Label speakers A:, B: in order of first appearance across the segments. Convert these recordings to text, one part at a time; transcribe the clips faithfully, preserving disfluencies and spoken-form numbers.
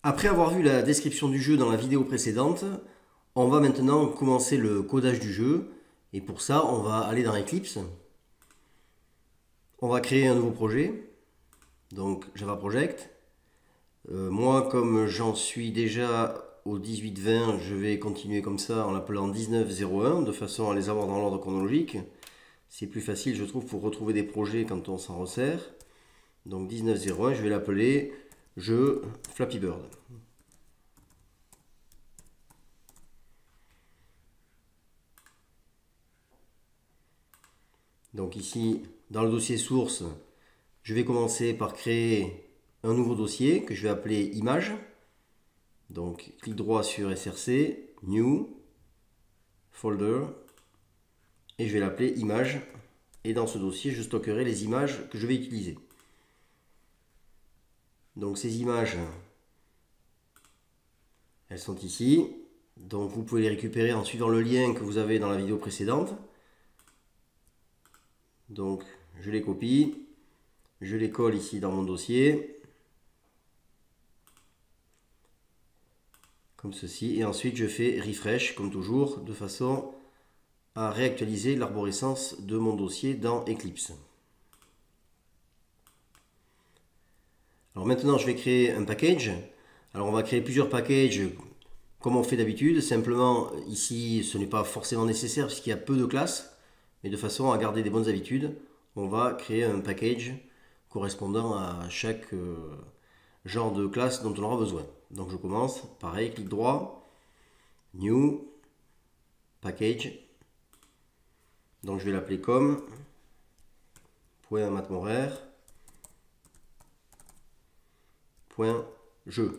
A: Après avoir vu la description du jeu dans la vidéo précédente, on va maintenant commencer le codage du jeu. Et pour ça, on va aller dans Eclipse. On va créer un nouveau projet. Donc Java Project. Euh, moi, comme j'en suis déjà au dix-huit vingt, je vais continuer comme ça en l'appelant dix-neuf zéro un, de façon à les avoir dans l'ordre chronologique. C'est plus facile, je trouve, pour retrouver des projets quand on s'en resserre. Donc dix-neuf zéro un, je vais l'appeler jeu Flappy Bird. Donc ici, dans le dossier source, je vais commencer par créer un nouveau dossier que je vais appeler image. Donc clic droit sur S R C, New, Folder, et je vais l'appeler image. Et dans ce dossier, je stockerai les images que je vais utiliser. Donc ces images, elles sont ici. Donc vous pouvez les récupérer en suivant le lien que vous avez dans la vidéo précédente. Donc je les copie, je les colle ici dans mon dossier, comme ceci, et ensuite je fais refresh comme toujours, de façon à réactualiser l'arborescence de mon dossier dans Eclipse. Alors maintenant je vais créer un package. Alors on va créer plusieurs packages comme on fait d'habitude, simplement ici ce n'est pas forcément nécessaire puisqu'il y a peu de classes. Mais de façon à garder des bonnes habitudes, on va créer un package correspondant à chaque euh, genre de classe dont on aura besoin. Donc je commence, pareil, clic droit, New, Package. Donc je vais l'appeler comme point matmoraire, point jeu.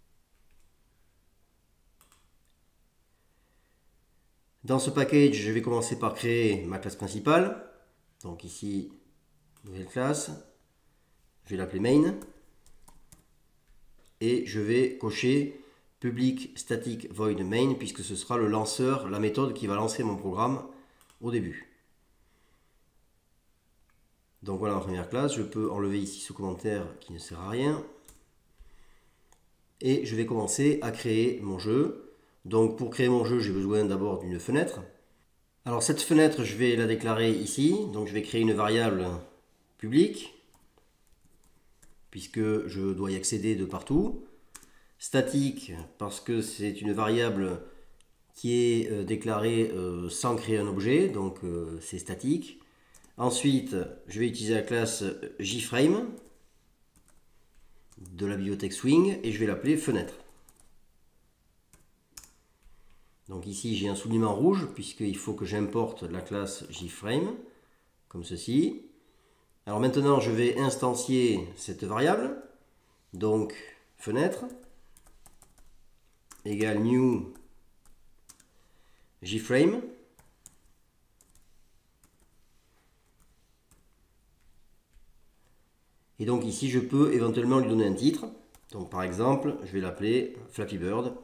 A: Dans ce package, je vais commencer par créer ma classe principale. Donc ici, nouvelle classe. Je vais l'appeler main. Et je vais cocher public static void main puisque ce sera le lanceur, la méthode qui va lancer mon programme au début. Donc voilà ma première classe. Je peux enlever ici ce commentaire qui ne sert à rien. Et je vais commencer à créer mon jeu. Donc pour créer mon jeu, j'ai besoin d'abord d'une fenêtre. Alors cette fenêtre, je vais la déclarer ici. Donc je vais créer une variable publique, puisque je dois y accéder de partout. Statique, parce que c'est une variable qui est déclarée sans créer un objet, donc c'est statique. Ensuite, je vais utiliser la classe JFrame de la bibliothèque Swing et je vais l'appeler fenêtre. Donc ici j'ai un soulignement rouge puisqu'il faut que j'importe la classe JFrame comme ceci. Alors maintenant je vais instancier cette variable, donc fenêtre égale new JFrame. Et donc ici je peux éventuellement lui donner un titre. Donc par exemple je vais l'appeler Flappy Bird.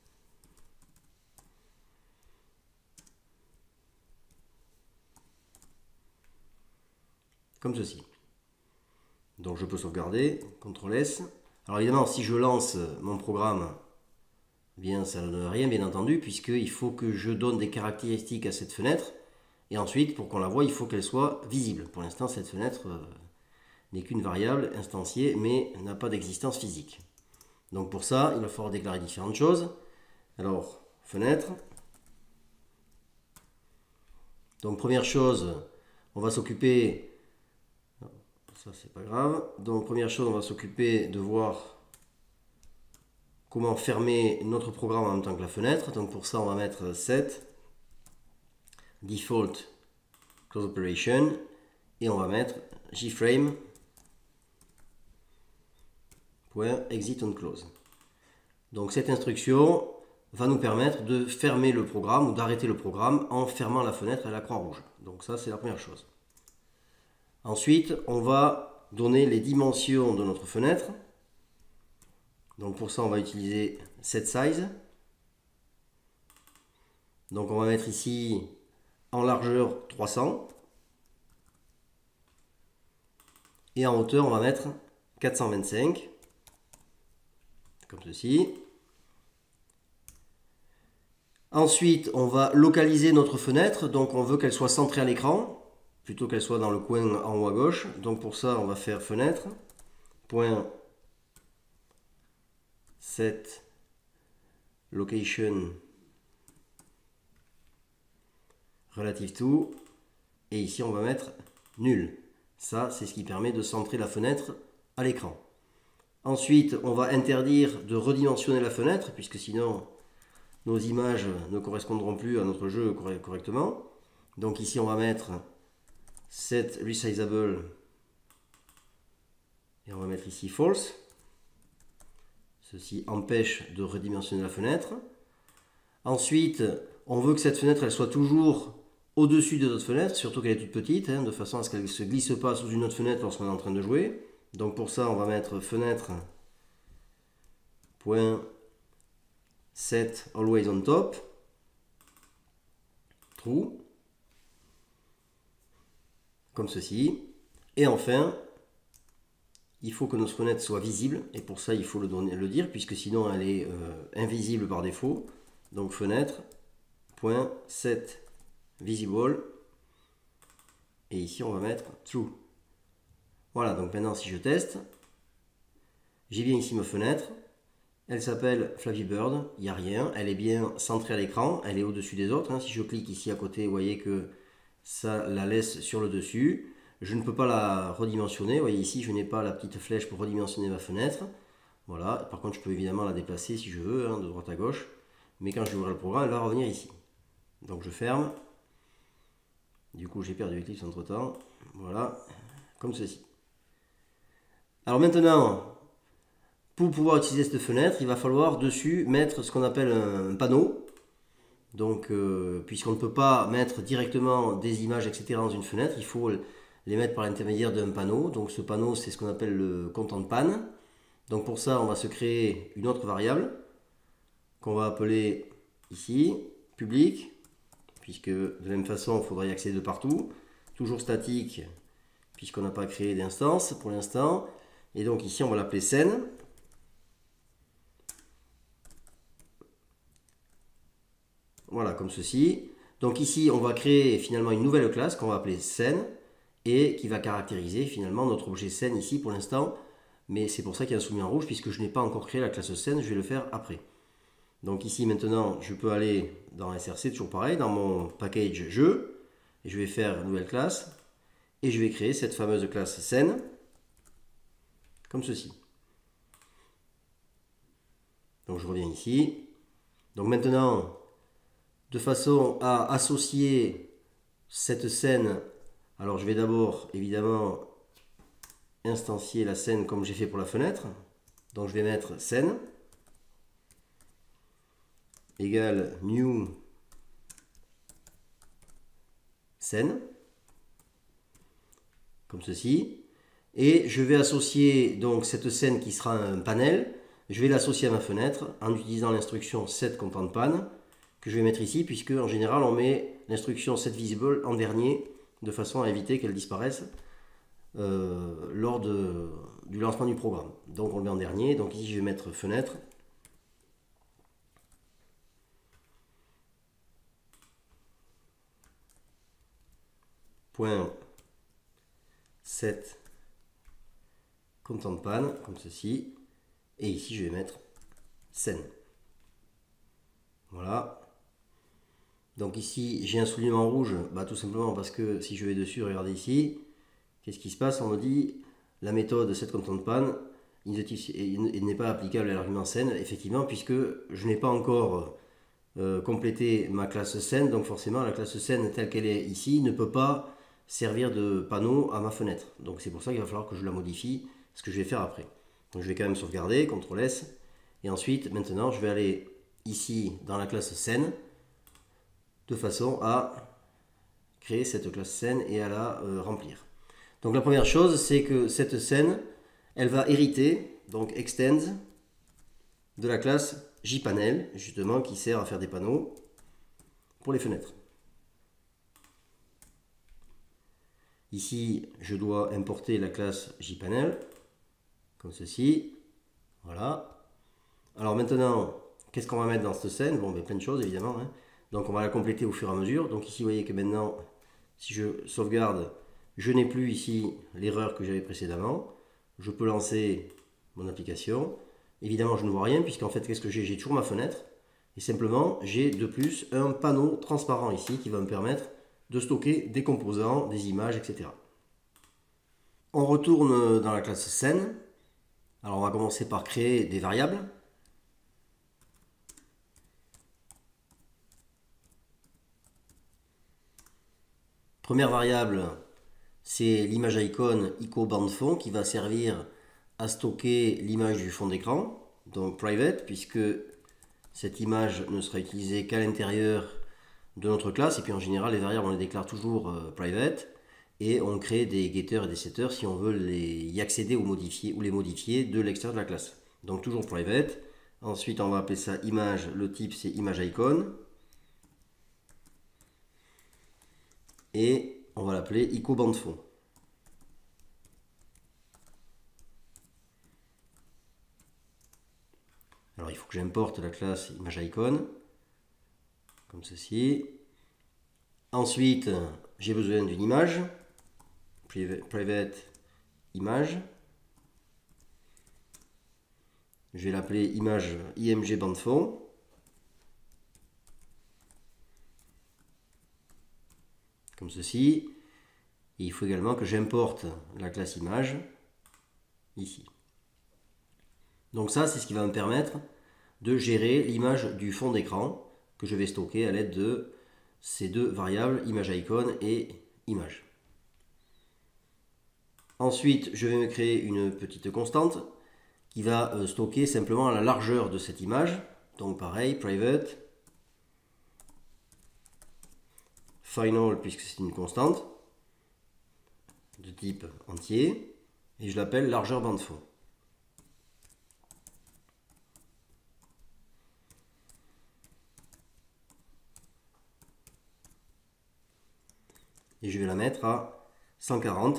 A: Comme ceci. Donc je peux sauvegarder, contrôle S. Alors évidemment, si je lance mon programme, bien ça ne donne rien, bien entendu, puisqu'il faut que je donne des caractéristiques à cette fenêtre. Et ensuite, pour qu'on la voie, il faut qu'elle soit visible. Pour l'instant, cette fenêtre euh, n'est qu'une variable instanciée, mais n'a pas d'existence physique. Donc pour ça, il va falloir déclarer différentes choses. Alors, fenêtre. Donc première chose, on va s'occuper... Ça, c'est pas grave. Donc, première chose, on va s'occuper de voir comment fermer notre programme en même temps que la fenêtre. Donc, pour ça, on va mettre set default close operation et on va mettre JFrame .exit on close. Donc, cette instruction va nous permettre de fermer le programme ou d'arrêter le programme en fermant la fenêtre à la croix rouge. Donc, ça, c'est la première chose. Ensuite, on va donner les dimensions de notre fenêtre. Donc pour ça, on va utiliser setSize. Donc on va mettre ici en largeur trois cents. Et en hauteur, on va mettre quatre cent vingt-cinq. comme ceci. Ensuite, on va localiser notre fenêtre, donc on veut qu'elle soit centrée à l'écran, plutôt qu'elle soit dans le coin en haut à gauche. Donc pour ça, on va faire fenêtre, point set location relative to, et ici on va mettre nul. Ça, c'est ce qui permet de centrer la fenêtre à l'écran. Ensuite, on va interdire de redimensionner la fenêtre, puisque sinon nos images ne correspondront plus à notre jeu correctement. Donc ici, on va mettre set resizable, et on va mettre ici false. Ceci empêche de redimensionner la fenêtre. Ensuite, on veut que cette fenêtre elle soit toujours au-dessus de notre fenêtre, surtout qu'elle est toute petite, hein, de façon à ce qu'elle ne se glisse pas sous une autre fenêtre lorsqu'on est en train de jouer. Donc pour ça, on va mettre fenêtre point set always on top, true, comme ceci. Et enfin, il faut que notre fenêtre soit visible, et pour ça il faut le, donner, le dire, puisque sinon elle est euh, invisible par défaut. Donc fenêtre point set visible, et ici on va mettre true. Voilà, donc maintenant si je teste, j'ai bien ici ma fenêtre, elle s'appelle Flappy Bird, il n'y a rien, elle est bien centrée à l'écran, elle est au-dessus des autres, hein. Si je clique ici à côté, vous voyez que ça la laisse sur le dessus. Je ne peux pas la redimensionner, vous voyez ici je n'ai pas la petite flèche pour redimensionner ma fenêtre. Voilà, par contre je peux évidemment la déplacer si je veux, hein, de droite à gauche, mais quand je vais ouvrir le programme, elle va revenir ici. Donc je ferme, du coup j'ai perdu Eclipse entre temps, voilà, comme ceci. Alors maintenant, pour pouvoir utiliser cette fenêtre, il va falloir dessus mettre ce qu'on appelle un panneau. Donc, euh, puisqu'on ne peut pas mettre directement des images, et cetera dans une fenêtre, il faut les mettre par l'intermédiaire d'un panneau. Donc ce panneau, c'est ce qu'on appelle le content pan. Donc pour ça, on va se créer une autre variable qu'on va appeler ici, public, puisque de la même façon, il faudra y accéder de partout. Toujours statique, puisqu'on n'a pas créé d'instance pour l'instant. Et donc ici, on va l'appeler scène. Voilà, comme ceci. Donc ici, on va créer finalement une nouvelle classe qu'on va appeler scène et qui va caractériser finalement notre objet scène ici pour l'instant. Mais c'est pour ça qu'il y a un souligné en rouge puisque je n'ai pas encore créé la classe scène, je vais le faire après. Donc ici maintenant, je peux aller dans S R C, toujours pareil, dans mon package jeu, et je vais faire une nouvelle classe et je vais créer cette fameuse classe scène comme ceci. Donc je reviens ici. Donc maintenant, de façon à associer cette scène, alors je vais d'abord évidemment instancier la scène comme j'ai fait pour la fenêtre. Donc je vais mettre scène égale new scène, comme ceci. Et je vais associer donc cette scène qui sera un panel, je vais l'associer à ma fenêtre en utilisant l'instruction set content pan que je vais mettre ici, puisque en général on met l'instruction set visible en dernier de façon à éviter qu'elle disparaisse euh, lors de, du lancement du programme. Donc on le met en dernier, donc ici je vais mettre fenêtre. Point set content pan, comme ceci, et ici je vais mettre scène. Voilà. Donc ici j'ai un soulignement rouge, bah, tout simplement parce que si je vais dessus, regardez ici, qu'est-ce qui se passe? On me dit la méthode setContentPan n'est pas applicable à l'argument scène, effectivement, puisque je n'ai pas encore euh, complété ma classe scène, donc forcément la classe scène telle qu'elle est ici ne peut pas servir de panneau à ma fenêtre. Donc c'est pour ça qu'il va falloir que je la modifie, ce que je vais faire après. Donc je vais quand même sauvegarder, contrôle S, et ensuite maintenant je vais aller ici dans la classe scène, de façon à créer cette classe scène et à la euh, remplir. Donc la première chose, c'est que cette scène, elle va hériter, donc extends, de la classe jpanel, justement, qui sert à faire des panneaux pour les fenêtres. Ici, je dois importer la classe jpanel, comme ceci, voilà. Alors maintenant, qu'est-ce qu'on va mettre dans cette scène? Bon, ben, plein de choses évidemment, hein. Donc on va la compléter au fur et à mesure. Donc ici, vous voyez que maintenant, si je sauvegarde, je n'ai plus ici l'erreur que j'avais précédemment. Je peux lancer mon application. Évidemment, je ne vois rien, puisqu'en fait, qu'est-ce que j'ai? J'ai toujours ma fenêtre. Et simplement, j'ai de plus un panneau transparent ici qui va me permettre de stocker des composants, des images, et cetera. On retourne dans la classe scène. Alors on va commencer par créer des variables. Première variable, c'est l'image icône ico bande fond qui va servir à stocker l'image du fond d'écran, donc private, puisque cette image ne sera utilisée qu'à l'intérieur de notre classe, et puis en général les variables on les déclare toujours euh, private, et on crée des getters et des setters si on veut les, y accéder ou, modifier, ou les modifier de l'extérieur de la classe. Donc toujours private. Ensuite on va appeler ça image, le type c'est image icône, et on va l'appeler ico bande fond. Alors il faut que j'importe la classe image icône, comme ceci. Ensuite, j'ai besoin d'une image, private image. Je vais l'appeler image img bande fond. Comme ceci. Et il faut également que j'importe la classe image ici. Donc ça, c'est ce qui va me permettre de gérer l'image du fond d'écran que je vais stocker à l'aide de ces deux variables, image icône et image. Ensuite, je vais me créer une petite constante qui va stocker simplement la largeur de cette image. Donc pareil, private, final, puisque c'est une constante de type entier, et je l'appelle largeur bande fond. Et je vais la mettre à cent quarante,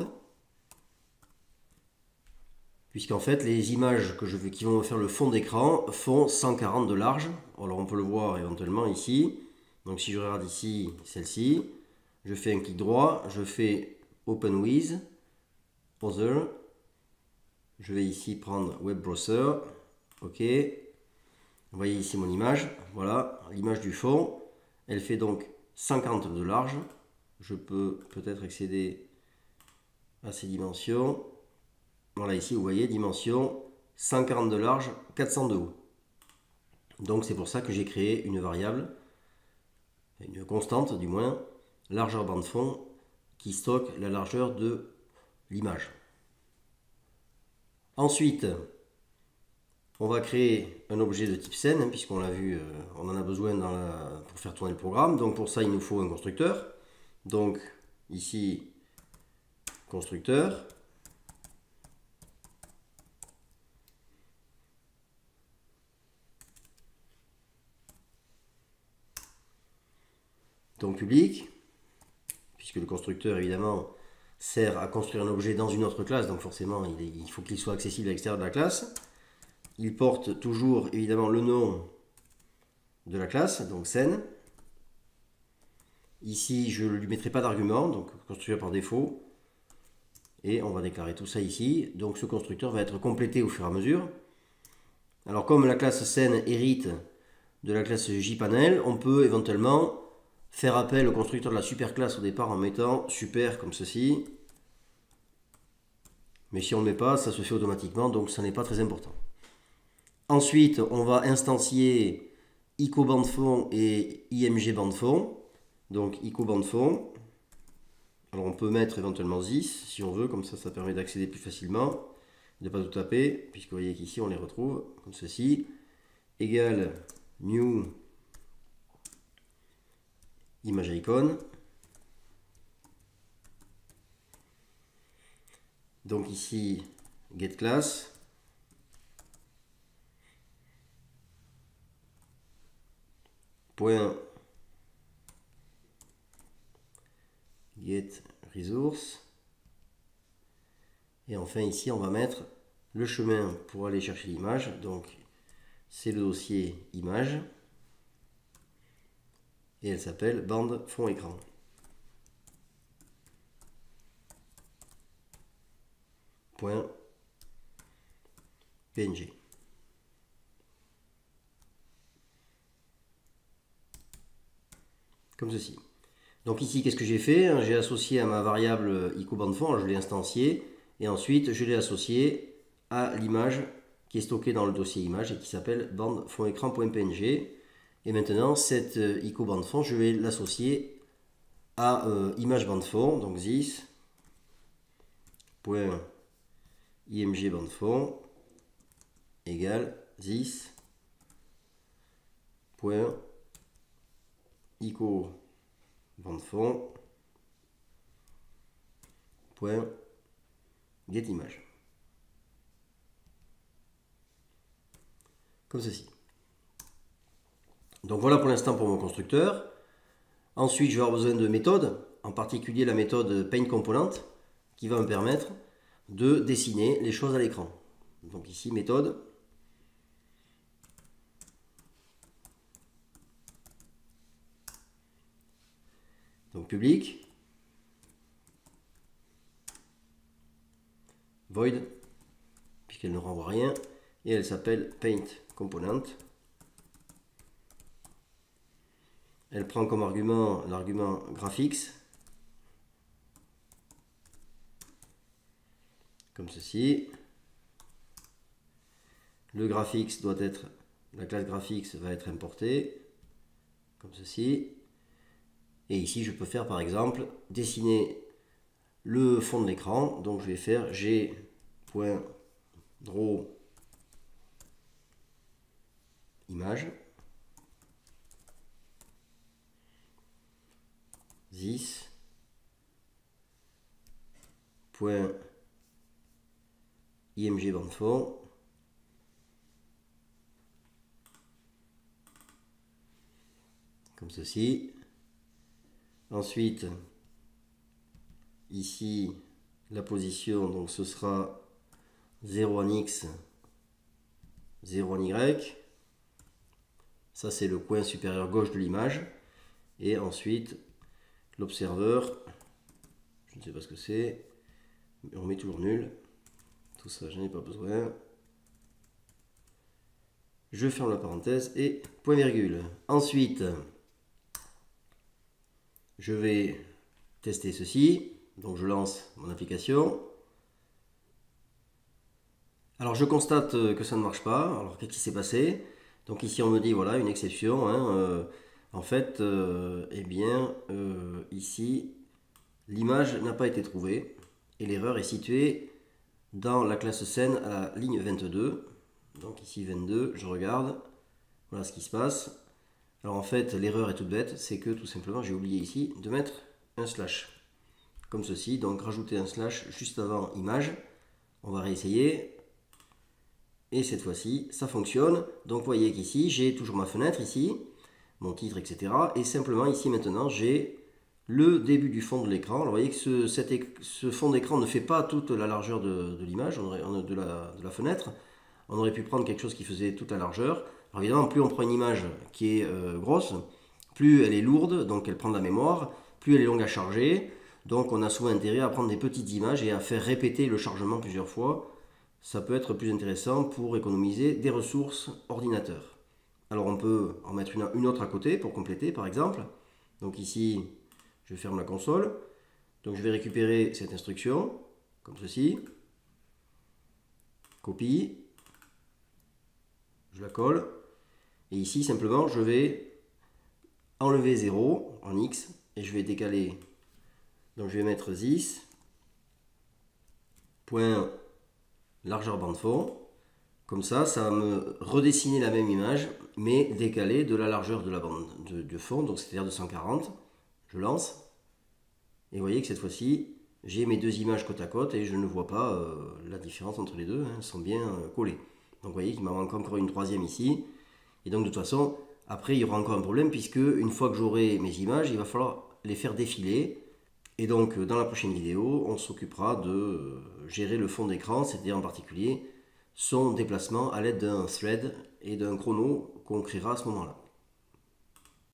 A: puisqu'en fait les images que je veux, qui vont me faire le fond d'écran font cent quarante de large. Alors on peut le voir éventuellement ici. Donc si je regarde ici celle-ci, je fais un clic droit, je fais Open with, Other, je vais ici prendre Web Browser, ok. Vous voyez ici mon image, voilà l'image du fond, elle fait donc cent quarante de large. Je peux peut-être accéder à ces dimensions. Voilà, ici vous voyez dimension cent quarante de large, quatre cents de haut. Donc c'est pour ça que j'ai créé une variable, une constante du moins, largeur bande fond, qui stocke la largeur de l'image. Ensuite, on va créer un objet de type scène, hein, puisqu'on l'a vu, euh, on en a besoin dans la, pour faire tourner le programme. Donc pour ça, il nous faut un constructeur. Donc ici, constructeur. Donc public, puisque le constructeur évidemment sert à construire un objet dans une autre classe, donc forcément il, est, il faut qu'il soit accessible à l'extérieur de la classe. Il porte toujours évidemment le nom de la classe, donc scène. Ici je ne lui mettrai pas d'argument, donc constructeur par défaut. Et on va déclarer tout ça ici. Donc ce constructeur va être complété au fur et à mesure. Alors comme la classe scène hérite de la classe jpanel, on peut éventuellement faire appel au constructeur de la superclasse au départ en mettant super comme ceci. Mais si on ne le met pas, ça se fait automatiquement, donc ça n'est pas très important. Ensuite, on va instancier ico bande fond et img bande fond. Donc ico bande fond. Alors on peut mettre éventuellement this si on veut, comme ça ça permet d'accéder plus facilement, de ne pas tout taper, puisque vous voyez qu'ici on les retrouve comme ceci. Égale new image icône. Donc ici get class. Point get resource. Et enfin ici on va mettre le chemin pour aller chercher l'image. Donc c'est le dossier image et elle s'appelle bande fond écran. Point P N G. Comme ceci. Donc ici, qu'est-ce que j'ai fait? J'ai associé à ma variable ico bande fond, je l'ai instancié, et ensuite je l'ai associé à l'image qui est stockée dans le dossier image et qui s'appelle bande fond écran.png. Et maintenant, cette ico bande fond, je vais l'associer à euh, image bande fond, donc this point img bande fond égale this point ico bande fond point get image. Comme ceci. Donc voilà pour l'instant pour mon constructeur. Ensuite, je vais avoir besoin de méthodes, en particulier la méthode Paint Component, qui va me permettre de dessiner les choses à l'écran. Donc ici, méthode. Donc public. Void, puisqu'elle ne renvoie rien. Et elle s'appelle Paint Component. Elle prend comme argument l'argument graphics, comme ceci. Le graphics doit être, la classe graphics va être importée, comme ceci. Et ici, je peux faire par exemple dessiner le fond de l'écran. Donc je vais faire g.draw image. This point img bande fond comme ceci. Ensuite, ici la position, donc ce sera zéro en x, zéro en y. Ça c'est le coin supérieur gauche de l'image. Et ensuite l'observeur, je ne sais pas ce que c'est, mais on met toujours nul. Tout ça, je n'en ai pas besoin. Je ferme la parenthèse et point virgule. Ensuite, je vais tester ceci. Donc je lance mon application. Alors je constate que ça ne marche pas. Alors qu'est-ce qui s'est passé? Donc ici on me dit voilà une exception. Hein, euh, en fait, euh, eh bien euh, ici l'image n'a pas été trouvée et l'erreur est située dans la classe scène à la ligne vingt-deux. Donc ici vingt-deux, je regarde. Voilà ce qui se passe. Alors en fait l'erreur est toute bête, c'est que tout simplement j'ai oublié ici de mettre un slash. Comme ceci, donc rajouter un slash juste avant image. On va réessayer. Et cette fois-ci, ça fonctionne. Donc vous voyez qu'ici, j'ai toujours ma fenêtre ici, mon titre, et cetera. Et simplement ici maintenant, j'ai le début du fond de l'écran. Alors vous voyez que ce, cet, ce fond d'écran ne fait pas toute la largeur de, de l'image, de la, de la fenêtre. On aurait pu prendre quelque chose qui faisait toute la largeur. Alors évidemment, plus on prend une image qui est euh, grosse, plus elle est lourde, donc elle prend de la mémoire, plus elle est longue à charger. Donc on a souvent intérêt à prendre des petites images et à faire répéter le chargement plusieurs fois. Ça peut être plus intéressant pour économiser des ressources ordinateur. Alors on peut en mettre une, une autre à côté pour compléter par exemple. Donc ici, je ferme la console. Donc je vais récupérer cette instruction, comme ceci. Copie. Je la colle. Et ici, simplement, je vais enlever zéro en X et je vais décaler. Donc je vais mettre this. Point largeur bande fond. Comme ça, ça va me redessiner la même image, mais décalée de la largeur de la bande de, de fond, donc c'est-à-dire de cent quarante. Je lance. Et vous voyez que cette fois-ci, j'ai mes deux images côte à côte et je ne vois pas euh, la différence entre les deux. Hein, elles sont bien euh, collées. Donc vous voyez qu'il m'en manque encore une troisième ici. Et donc de toute façon, après il y aura encore un problème puisque une fois que j'aurai mes images, il va falloir les faire défiler. Et donc dans la prochaine vidéo, on s'occupera de gérer le fond d'écran, c'est-à-dire en particulier son déplacement à l'aide d'un thread et d'un chrono qu'on créera à ce moment-là.